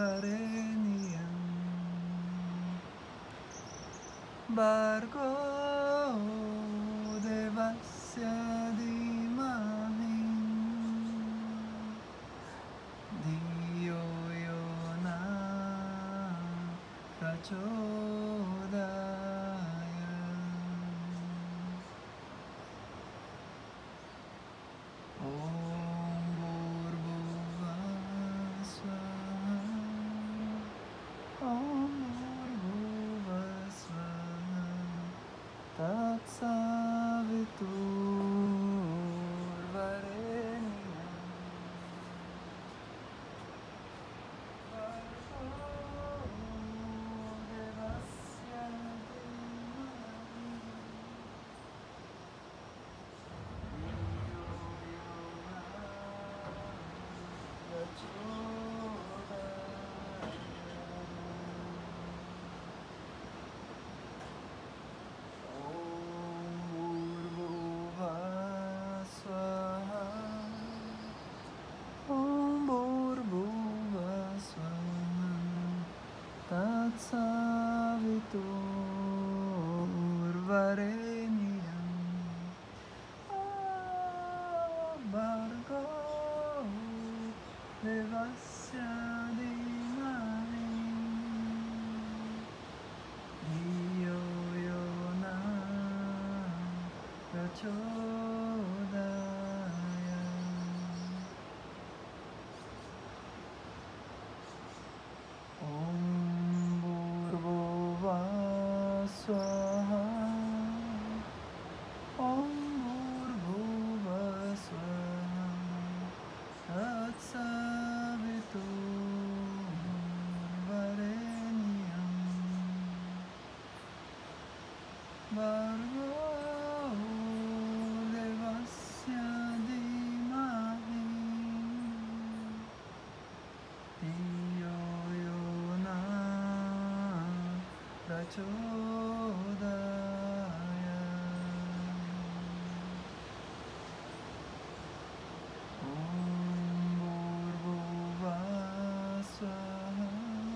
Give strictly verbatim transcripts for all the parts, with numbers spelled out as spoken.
Varenyam Bhargo Devasya Dhimahi Dhiyo Yo Na Prachodayam Om Bhurbhuvah Swaha Om Bhurbhuvah Swaha Tatsaviturvarenyam Devasya Tatsaviturvarenyam Bhargo Devasya Dhimahi Dhiyo Yo Na Prachodayam Om Bhurbhuvah Swaha Om Bhurbhuvah Swaha Tatsaviturvarenyam Bhargo Devasya Dhimahi Dhiyo Yo Na Prachodayam Om Bhurbhuvah Swaha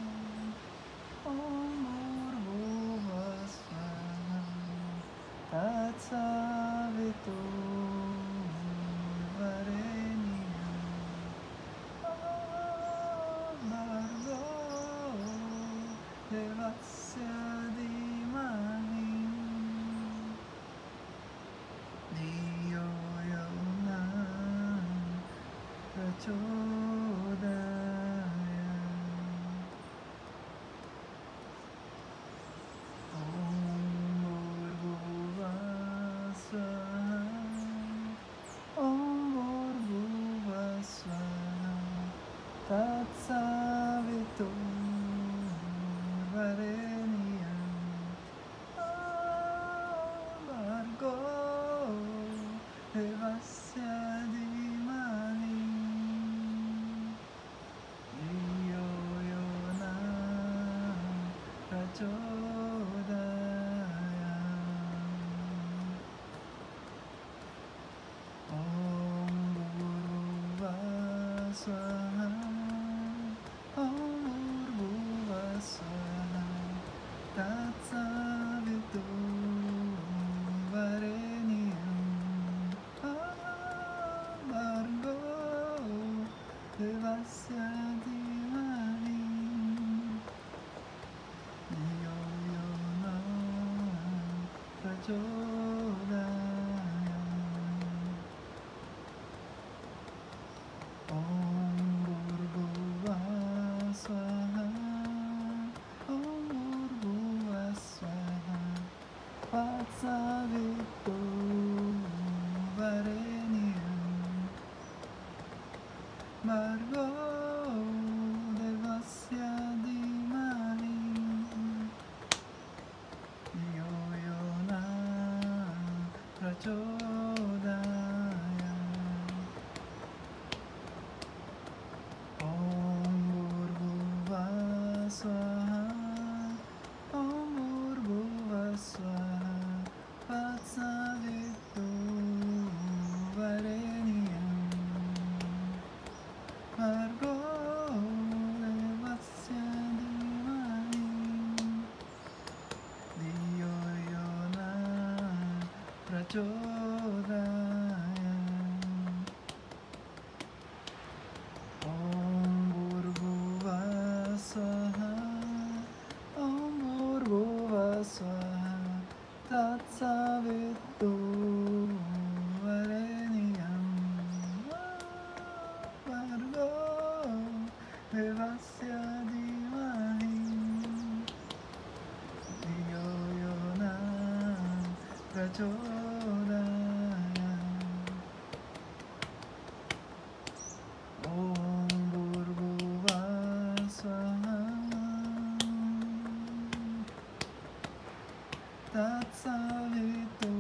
Om Bhurbhuvah Swaha Tatsaviturvarenyam Bhargo Devasya Dhimahi Dhiyo Yo Na Prachodayam Om Bhurbhuvah Swaha Om Bhurbhuvah Swaha Tatsaviturvarenyam Bhargo Devasya Dhimahi Dhiyo Yo Na Prachodayam Om Bhurbhuvah Swaha Om Bhurbhuvah Swaha Tatsaviturvarenyam Bhargo Devasya Dhimahi Dhiyo Yo Na Prachodayam Om Bhurbhuvah Swaha Om Bhurbhuvah Swaha Tatsaviturvarenyam Bhargo Devasya Dhimahi Dhiyo Yo Na Prachodayam Om Bhurbhuvah Swaha Om Bhurbhuvah Swaha Tatsaviturvarenyam Bhargo Om Bhurbhuva Swaha Om Bhurbhuva Swaha Tatsavitu Vareniyam Bhargo Devasya Dhimahi Dhiyo Yona Prachodayam Om Bhurbhuva Swaha Tatsavitu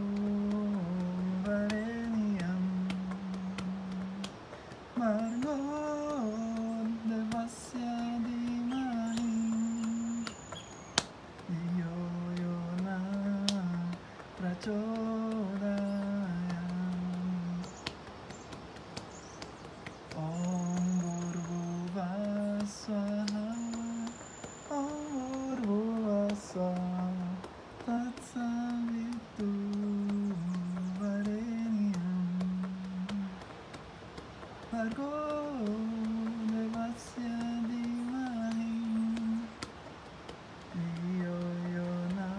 Vareniyam Bhargo Devasya Dhimahi Dhiyo Yona Prachodayam Om Bhurbhuva Swaha Om Bhurbhuva Swaha Tatsavitu Vareniyam Bhargo Devasya Dhimahi Dhiyo Yona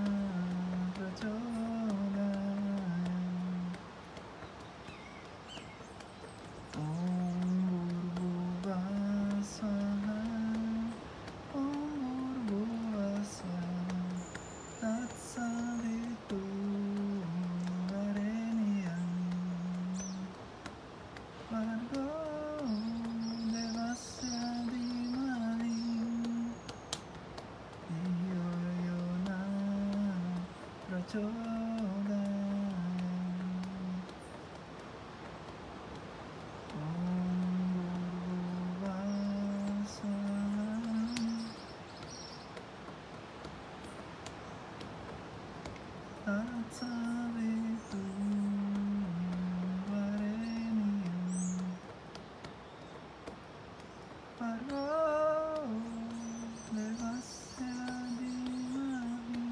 Prachodayam Om Bhurbhuva Swaha Om Bhurbhuva Swaha Tatsavitu Vareniyam Bhargo Devasya Dhimahi Dhiyo Yona Prachodayam Om Bhurbhuva Swaha Tatsavitu Vareniyam Bhargo Devasya Dhimahi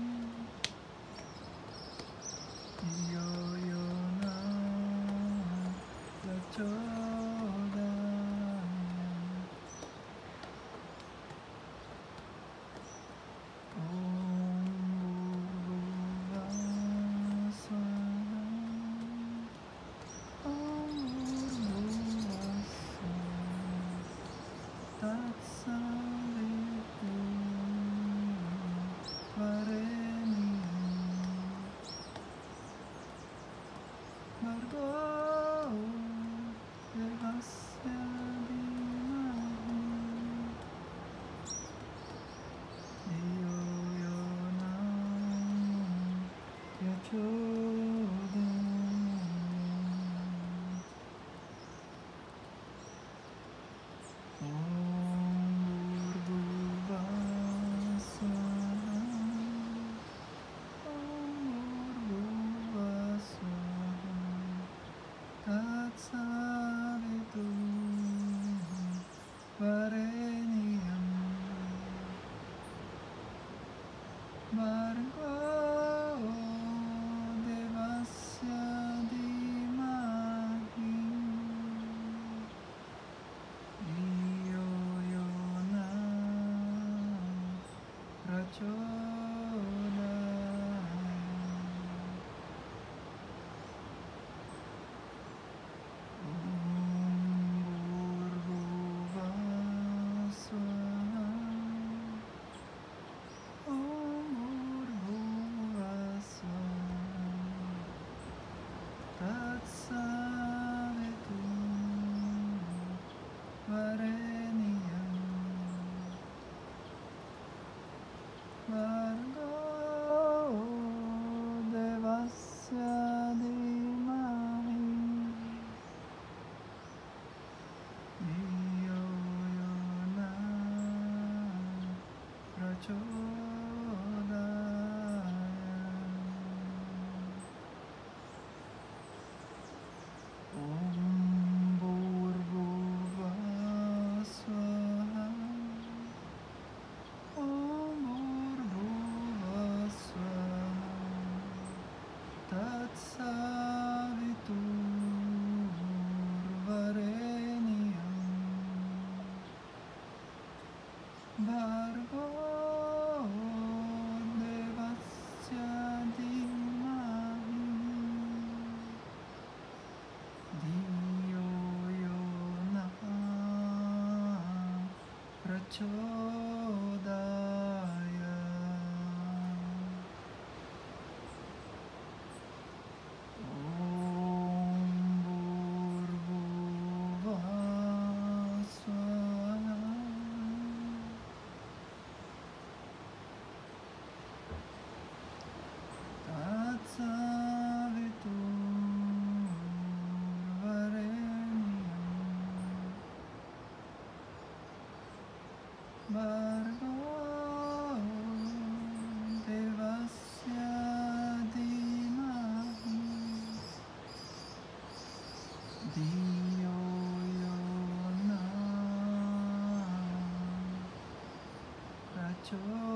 Dhiyo Yona Prachodayam Om Bhurbhuva Swaha Om Bhurbhuva Swaha Tatsavitu Vareniyam Bhargo Devasya Dhimahi Dhiyo Yona Prachodayam Om Bhurbhuva Swaha Om Bhurbhuva Swaha Tatsavitu Vareniyam Bhargo Devasya Dhimahi Dhiyo Yona Prachodayam Om Bhurbhuva Swaha Om Bhurbhuva Swaha Tatsavitu Vareniyam Bhargo Devasya Dhimahi Dhiyo Yona Prachodayam Om Bhurbhuva Swaha Om Bhurbhuva Swaha Tatsavitu भर्गो देवस्य धीमहि धियो यो नः प्रचोदयात्। ॐ भूर्भुवः स्वः तत्सवितुर्वरेण्यं भर्गो देवस्य धीमहि धियो यो नः प्रचोदयात्।